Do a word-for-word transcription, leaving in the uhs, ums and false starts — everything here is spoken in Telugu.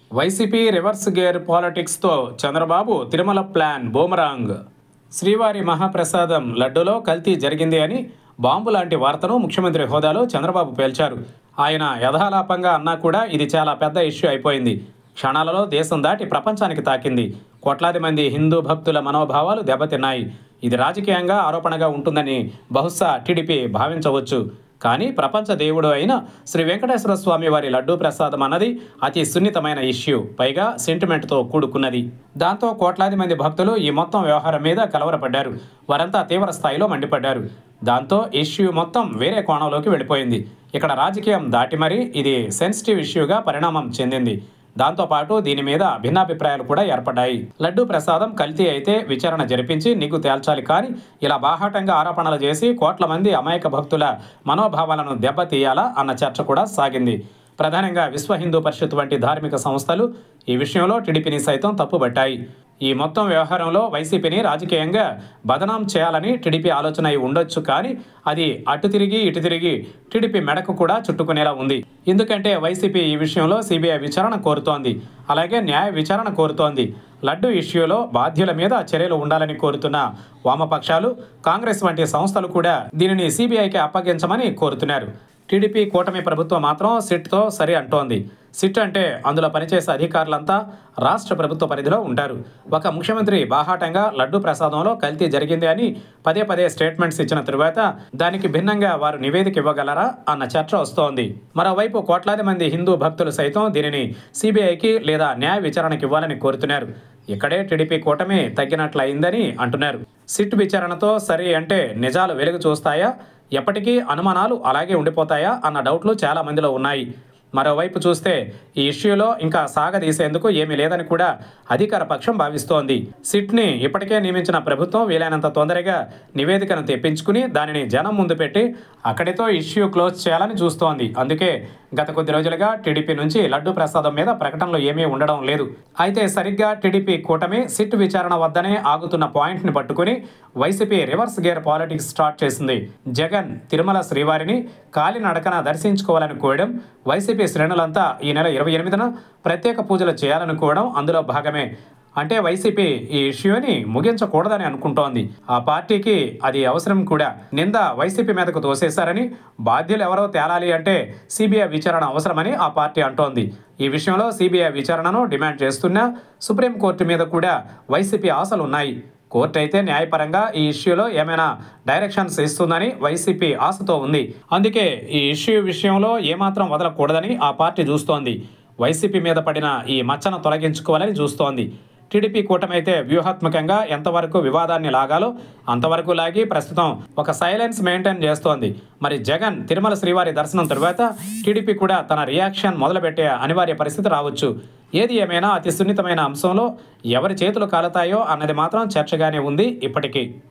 వైసీపీ రివర్స్ గేర్ పాలిటిక్స్తో చంద్రబాబు తిరుమల ప్లాన్ బూమరాంగ్. శ్రీవారి మహాప్రసాదం లడ్డూలో కల్తీ జరిగింది అని బాంబు లాంటి వార్తను ముఖ్యమంత్రి హోదాలో చంద్రబాబు పేల్చారు. ఆయన యథాలాపంగా అన్నా కూడా ఇది చాలా పెద్ద ఇష్యూ అయిపోయింది. క్షణాలలో దేశం దాటి ప్రపంచానికి తాకింది. కోట్లాది మంది హిందూ భక్తుల మనోభావాలు దెబ్బతిన్నాయి. ఇది రాజకీయంగా ఆరోపణగా ఉంటుందని బహుశా టీడీపీ భావించవచ్చు. కానీ ప్రపంచ దేవుడు అయిన శ్రీ వెంకటేశ్వర స్వామి వారి లడ్డూ ప్రసాదం అన్నది అతి సున్నితమైన ఇష్యూ, పైగా సెంటిమెంట్తో కూడుకున్నది. దాంతో కోట్లాది మంది భక్తులు ఈ మొత్తం వ్యవహారం మీద కలవరపడ్డారు. వారంతా తీవ్ర స్థాయిలో మండిపడ్డారు. దాంతో ఇష్యూ మొత్తం వేరే కోణంలోకి వెళ్ళిపోయింది. ఇక్కడ రాజకీయం దాటి మరీ ఇది సెన్సిటివ్ ఇష్యూగా పరిణామం చెందింది. దాంతోపాటు దీని మీద భిన్నాభిప్రాయాలు కూడా ఏర్పడ్డాయి. లడ్డూ ప్రసాదం కల్తీ అయితే విచారణ జరిపించి నిగ్గు తేల్చాలి, కానీ ఇలా బాహాటంగా ఆరోపణలు చేసి కోట్ల మంది అమాయక భక్తుల మనోభావాలను దెబ్బతీయాలా అన్న చర్చ కూడా సాగింది. ప్రధానంగా విశ్వ హిందూ పరిషత్ వంటి ధార్మిక సంస్థలు ఈ విషయంలో టీడీపీని సైతం తప్పుబట్టాయి. ఈ మొత్తం వ్యవహారంలో వైసీపీని రాజకీయంగా బదనాం చేయాలని టీడీపీ ఆలోచన అయి ఉండొచ్చు, కానీ అది అటు తిరిగి ఇటు తిరిగి టీడీపీ మెడకు కూడా చుట్టుకునేలా ఉంది. ఎందుకంటే వైసీపీ ఈ విషయంలో సిబిఐ విచారణ కోరుతోంది, అలాగే న్యాయ విచారణ కోరుతోంది. లడ్డూ ఇష్యూలో బాధ్యుల మీద చర్యలు ఉండాలని కోరుతున్న వామపక్షాలు, కాంగ్రెస్ వంటి సంస్థలు కూడా దీనిని సిబిఐకి అప్పగించమని కోరుతున్నారు. టీడీపీ కూటమి ప్రభుత్వం మాత్రం సిట్తో సరి అంటోంది. సిట్ అంటే అందులో పనిచేసే అధికారులంతా రాష్ట్ర ప్రభుత్వ పరిధిలో ఉంటారు. ఒక ముఖ్యమంత్రి బాహాటంగా లడ్డూ ప్రసాదంలో కల్తీ జరిగింది అని పదే పదే స్టేట్మెంట్స్ ఇచ్చిన తరువాత దానికి భిన్నంగా వారు నివేదిక ఇవ్వగలరా అన్న చర్చ వస్తోంది. మరోవైపు కోట్లాది మంది హిందూ భక్తులు సైతం దీనిని సిబిఐకి లేదా న్యాయ విచారణకు ఇవ్వాలని కోరుతున్నారు. ఇక్కడే టీడీపీ కూటమి తగ్గినట్లయిందని అంటున్నారు. సిట్ విచారణతో సరి అంటే నిజాలు వెలుగు చూస్తాయా, ఎప్పటికీ అనుమానాలు అలాగే ఉండిపోతాయా అన్న డౌట్లు చాలా మందిలో ఉన్నాయి. మరోవైపు చూస్తే ఈ ఇష్యూలో ఇంకా సాగదీసేందుకు ఏమీ లేదని కూడా అధికార పక్షం భావిస్తోంది. సిట్ని ఇప్పటికే నియమించిన ప్రభుత్వం వీలైనంత తొందరగా నివేదికను తెప్పించుకుని దానిని జనం ముందు పెట్టి అక్కడితో ఇష్యూ క్లోజ్ చేయాలని చూస్తోంది. అందుకే గత కొద్ది రోజులుగా టీడీపీ నుంచి లడ్డూ ప్రసాదం మీద ప్రకటనలు ఏమీ ఉండడం లేదు. అయితే సరిగ్గా టీడీపీ కూటమి సిట్ విచారణ వద్దనే ఆగుతున్న పాయింట్ని పట్టుకుని YCP reverse gear politics start చేసింది. జగన్ తిరుమల శ్రీవారిని కాలినడకన దర్శించుకోవాలని కోరడం, వైసీపీ శ్రేణులంతా ఈ నెల ఇరవై ఎనిమిదిన ప్రత్యేక పూజలు చేయాలనుకోవడం అందులో భాగమే. అంటే వైసీపీ ఈ ఇష్యూని ముగించకూడదని అనుకుంటోంది. ఆ పార్టీకి అది అవసరం కూడా. నింద వైసీపీ మీదకు తోసేశారని, బాధ్యులు ఎవరో తేలాలి అంటే సిబిఐ విచారణ అవసరమని ఆ పార్టీ అంటోంది. ఈ విషయంలో సిబిఐ విచారణను డిమాండ్ చేస్తున్నా సుప్రీంకోర్టు మీద కూడా వైసీపీ ఆశలు ఉన్నాయి. కోర్టు అయితే న్యాయపరంగా ఈ ఇష్యూలో ఏమైనా డైరెక్షన్స్ ఇస్తుందని వైసీపీ ఆశతో ఉంది. అందుకే ఈ ఇష్యూ విషయంలో ఏమాత్రం వదలకూడదని ఆ పార్టీ చూస్తోంది. వైసీపీ మీద పడిన ఈ మచ్చను తొలగించుకోవాలని చూస్తోంది. టీడీపీ కూటమి అయితే వ్యూహాత్మకంగా ఎంతవరకు వివాదాన్ని లాగాలో అంతవరకు లాగి ప్రస్తుతం ఒక సైలెన్స్ మెయింటైన్ చేస్తోంది. మరి జగన్ తిరుమల శ్రీవారి దర్శనం తరువాత టీడీపీ కూడా తన రియాక్షన్ మొదలుపెట్టే అనివార్య పరిస్థితి రావచ్చు. ఏది ఏమైనా అతి సున్నితమైన అంశంలో ఎవరి చేతులు కాలుతాయో అన్నది మాత్రం చర్చగానే ఉంది ఇప్పటికీ.